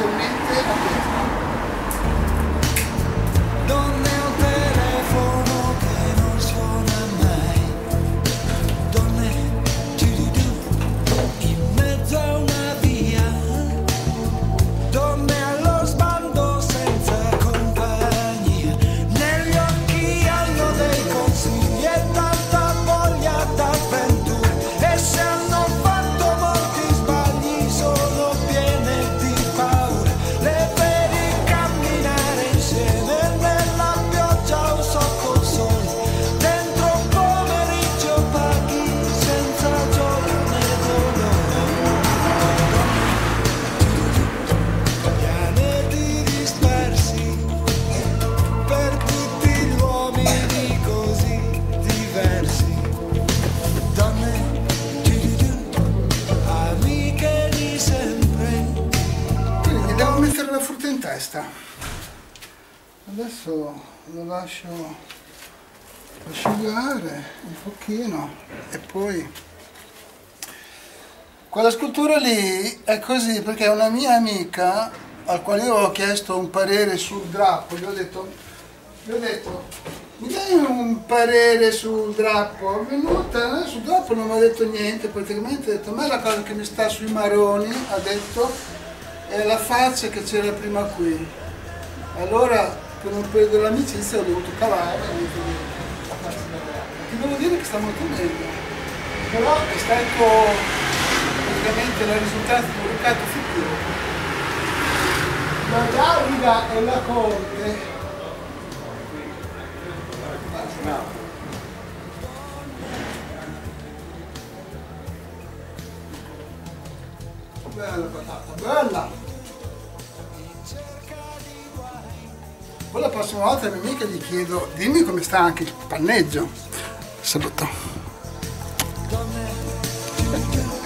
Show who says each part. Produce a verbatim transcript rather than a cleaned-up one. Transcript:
Speaker 1: ufficialmente aperta.
Speaker 2: Donne un telefono che non suona mai, donne in mezzo a una via, donne allo sbando senza compagnia, negli occhi hanno dei consigli e tanta voglia d'avventura, e se hanno fatto molti sbagli sono piene di paura, le vedi camminare insieme nella pioggia o sotto il sole, dentro un pomeriggio paghi senza gioia né dolore. Pianeti dispersi per tutti gli uomini così diversi, donne amiche di sempre.
Speaker 1: Quindi gli devo mettere la frutta in testa. Adesso lo lascio asciugare un pochino e poi quella scultura lì è così perché una mia amica al quale io ho chiesto un parere sul drappo, gli ho detto, gli ho detto mi dai un parere sul drappo? È venuta, eh, sul drappo non mi ha detto niente, praticamente ha detto a me la cosa che mi sta sui maroni, ha detto, è la faccia che c'era prima qui. Allora per un periodo dell'amicizia ho dovuto cavare, ho dovuto dire la faccia da ragazza. Ti devo dire che sta molto meglio, però è stato praticamente il risultato di un ricatto fittivo. La Davida e la Conte. Bella patata, bella! Poi la prossima volta alla mia amica gli chiedo, dimmi come sta anche il panneggio. Saluto.